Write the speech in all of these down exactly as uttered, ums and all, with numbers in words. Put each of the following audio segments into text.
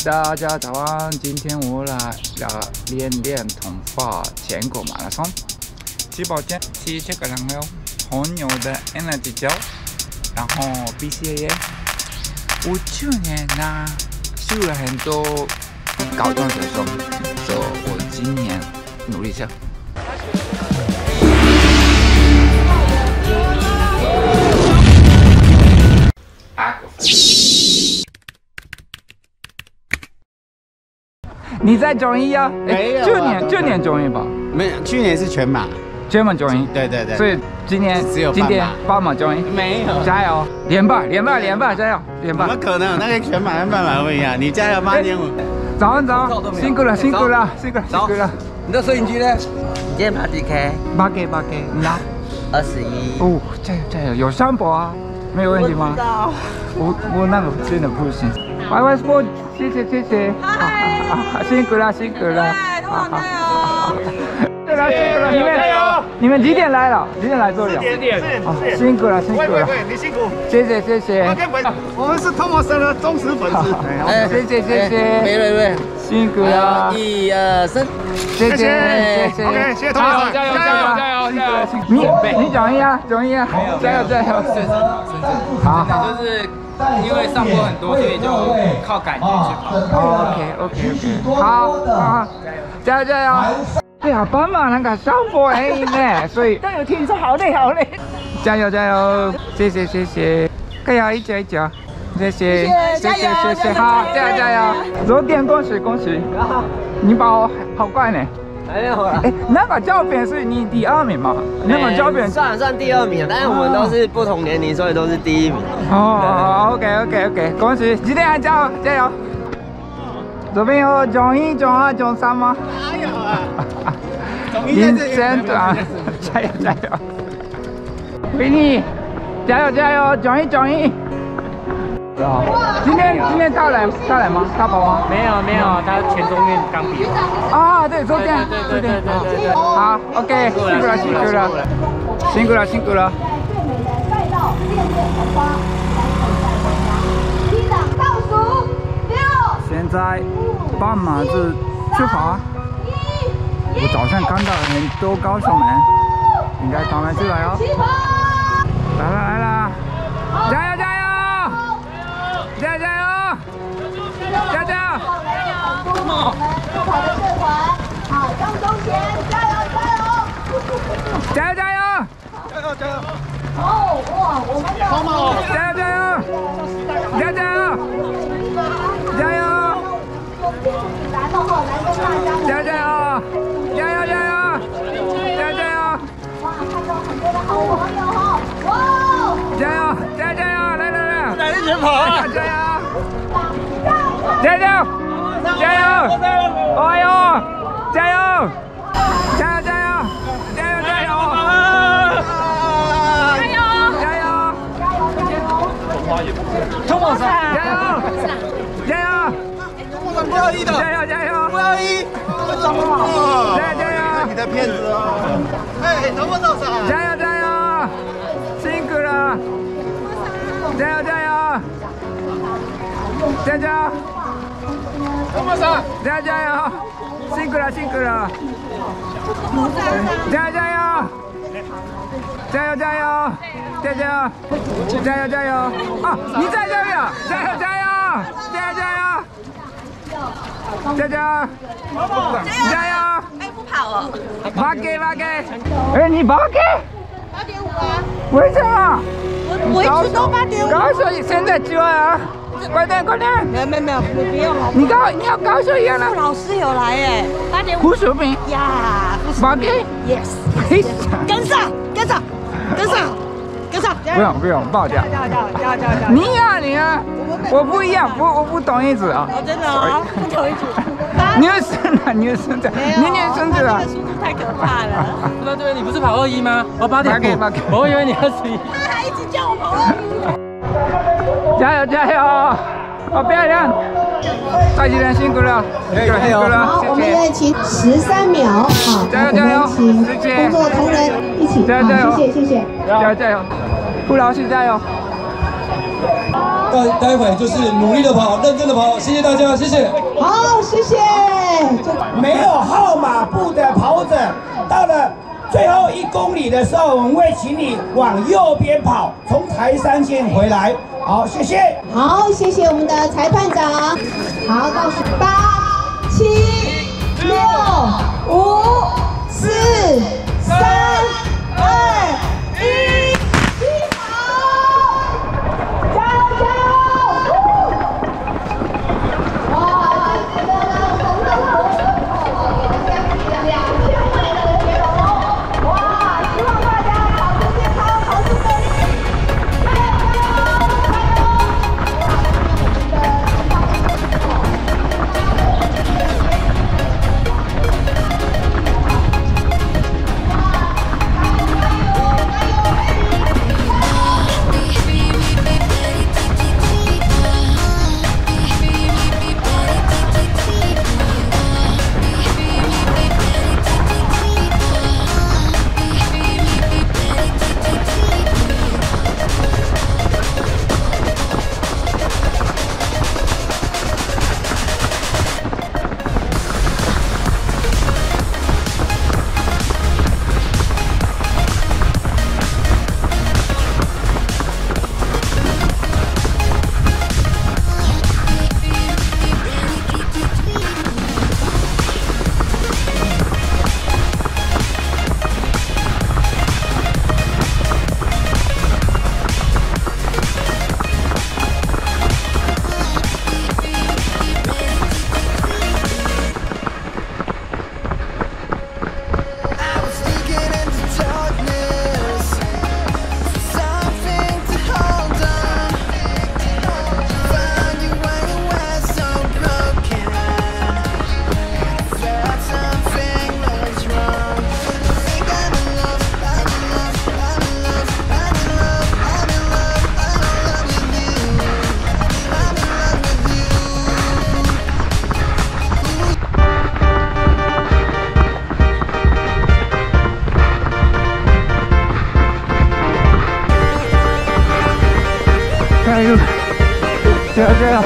大家早安，今天我来来练练头发全国马拉松。吃保健，吃这个然后红牛的 Energy 胶，然后 B C A A。我去年呢修了很多高中学生，所以我今年努力一下。 你在中医啊？ 没有、啊， 去年去年中医吧？ 没有，去年是全马， 全马中医。 对对对。 所以今年只有今天半马中医。 没有。 加油！连吧，连吧，连吧，加油！连吧。 怎么可能？那个全马跟半马不一样。你加油八点五。 早安早安，辛苦了辛苦了辛苦了辛苦了。 你的摄影机呢？今天爬几 K？ 八 K 八 K， 你呢？ 二十一。 哦，加油加油！有上坡啊？没有问题吗？我我那个真的不行。Y Y Sport， 谢谢谢谢。好，辛苦了辛苦了。好好好。对了辛苦了，你们你们几点来了？几点来做的？ 四点。 啊，辛苦了辛苦了。 你辛苦。 谢谢谢谢。 我们是托马斯的忠实粉丝。 哎，谢谢谢谢。 没没没， 辛苦了。 一二三， 谢谢谢谢。 OK， 谢谢托马斯， 加油加油加油加油！你你讲一下，讲一下，加油加油！ 是是是，好，就是因为上坡很多，所以就靠感觉去跑。 OK OK OK， 好，好，加油加油！哎呀，斑马那个上坡很硬呢，所以都有听说好累好累。 加油加油！谢谢谢谢，加油一加一加，谢谢谢谢谢谢，好，加油加油！昨天恭喜恭喜，你跑好快呢。 没有了。 哎，那个照片是你第二名吗？那个照片算算第二名，但是我们都是不同年龄，所以都是第一名。 哦 ，OK OK OK， 恭喜！几点还加油加油！这边有中一、中二、中三吗？ 哪有啊？ 银线团，加油加油！维尼，加油加油！中一中一！今天今天他来他来吗？他跑吗？ 没有没有，他全中运刚比完。 啊，对，昨天昨天。好 ，OK， 辛苦了辛苦了，辛苦了辛苦了。 最美的赛道练练头发，击掌倒数六。 现在斑马是出发。我早上看到很多高手们，应该他们出来哦。来了来了，加油加油！ 加油加油！加油加油！ 不跑的社团，好，张中贤，加油加油！ 加油加油！ 加油加油！ 哦哇，我们的加油加油！加油加油！加油！ 来了哈，来跟大家加油加油！加油加油！加油加油！ 哇，看到很多的好朋友哈，哇！ 加油加油加油！来来来！ 哪一群跑啊？ 加油！加油！加油！哎呦！加油！加油加油！加油加油！加油！加油！加油！通过山！加油！加油！ 不要一的！ 加油加油！ 不要一！怎么了？ 加油加油！ 你的骗子啊！哎，怎么到啥？ 加油加油！辛苦了！加油加油！加油！ 怎么啥？ 加油加油！辛苦了辛苦了！加油加油！加油加油！加油！加油加油！啊，你在这里啊！加油加油！加油加油！加油！加油！ 哎，不跑哦。 八 K 八 K， 哎，你八 K？ 八点五啊。 为什么？ 我我一直都八点五。 告诉你，现在就啊！快点快点！ 没有没有没有，你不用了。 你告你要告诉人了。 老师有来哎，八点五。 胡淑萍呀， 八 K。 Yes。跟上跟上跟上跟上。 不用不用，报价。 加油加油加油加油！ 你呀你呀，我不一样，不我不同意思啊。 哦，真的哦，不同意思。 你是生的，你是生的，你年生子啊？ 这个速度太可怕了。 对对，你不是跑二一吗？我八点五，我以为你二十一。 他还一直叫我跑二一。 加油加油！好漂亮！大家辛苦了，辛苦了， 好，我们也请十三秒，好， 加油加油！ 请工作同仁一起， 加油加油！ 谢谢谢谢， 加油加油！傅老师加油！ 二待待会就是努力的跑，认真的跑，谢谢大家，谢谢。 好，谢谢。 没有号码布的跑者，到了最后一公里的时候，我们会请你往右边跑，从台山线回来。好，谢谢。 好，谢谢我们的裁判长。好，倒数八、七、六、五、四、三、二、一，起跑！加油加油！哇，这个呢，我们的将近两千位的学龙，哇，希望大家跑得健康，跑得顺利，加油加油加加油！加油加油！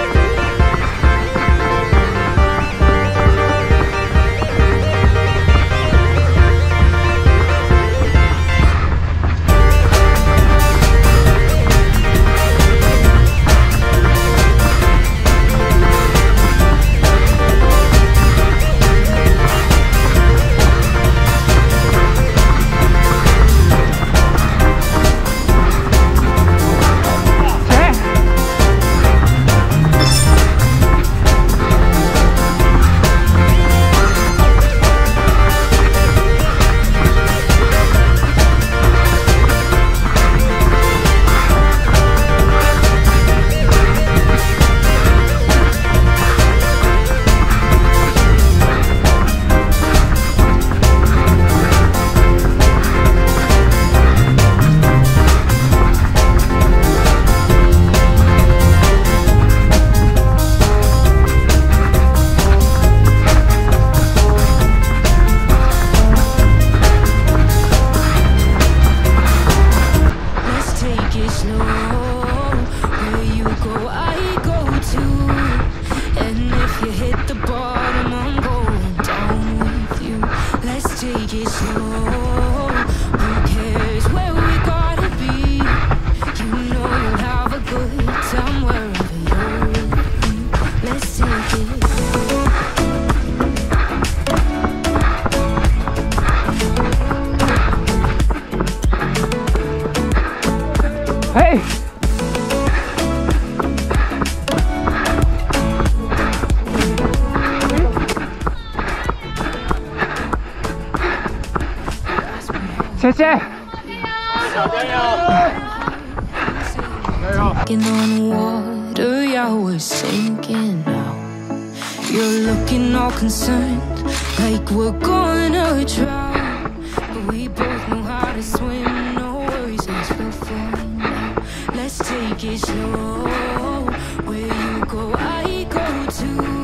嘿！谢谢。 Walking on the water, yeah, we're sinking now. You're looking all concerned, like we're gonna drown. But we both know how to swim, no worries, let's go for now. Let's take it slow. Where you go, I go too.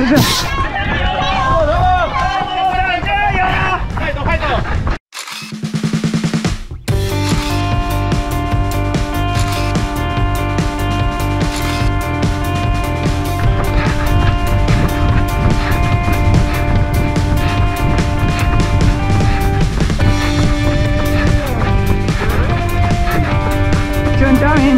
谢谢。 加油！快走快走！ 郑嘉明，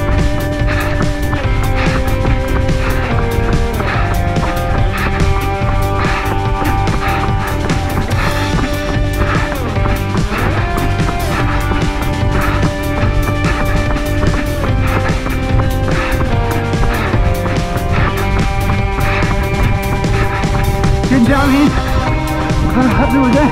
郑嘉明，啊，对不对？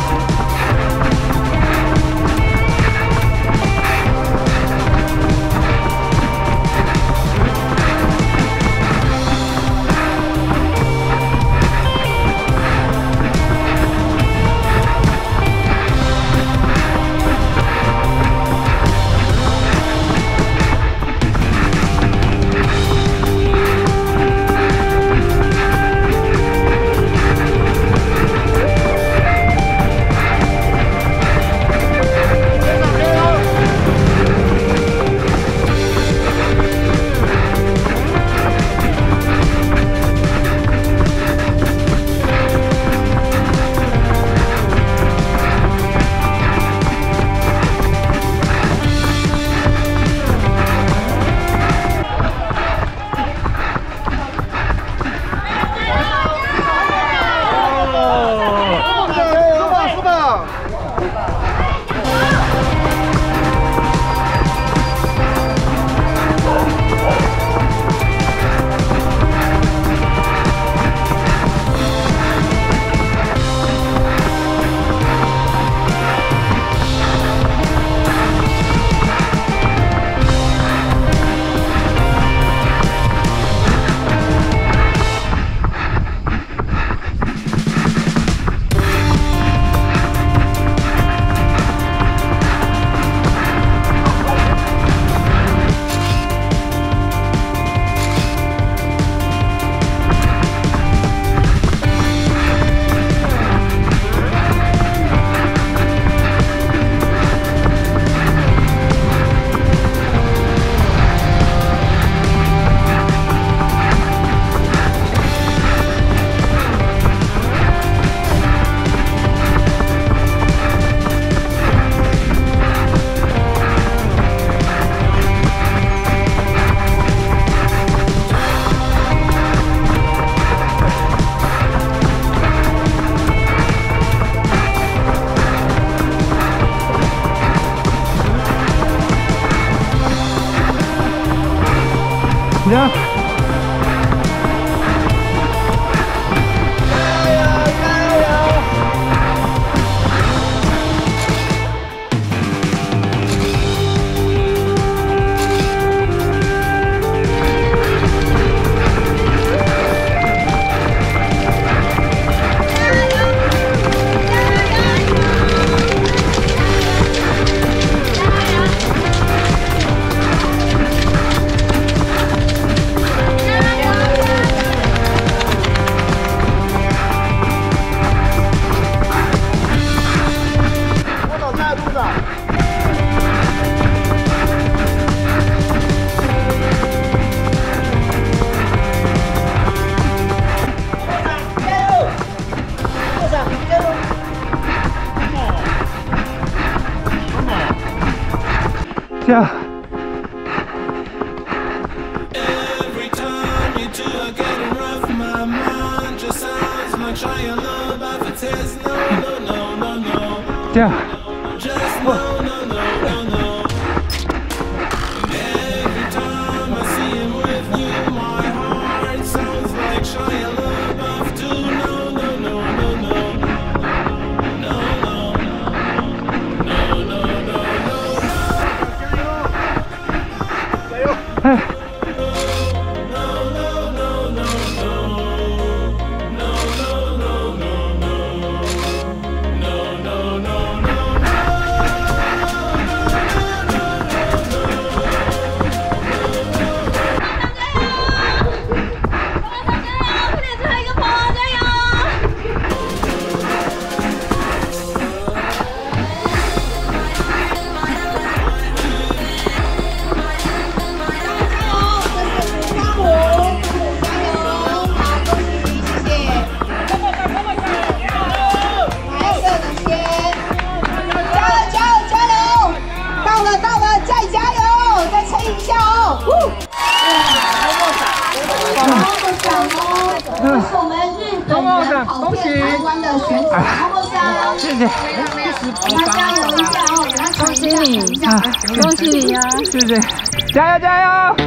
呀！这样。这样。哎。 快点，最后一个的选手泡泡桑， 谢谢， 给他加油一下哦，给他恭喜你，恭喜你呀！ 谢谢，加油加油！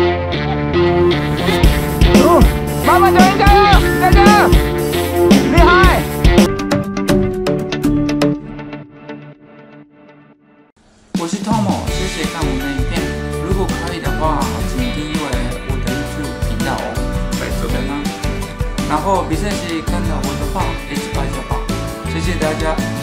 哦，妈妈加油加油加油，厉害！我是 Tomo， 谢谢看我的影片。如果可以的话，请订阅我的 YouTube 频道哦，在这边呢。然后比赛时跟着我的话一起拍就好，谢谢大家。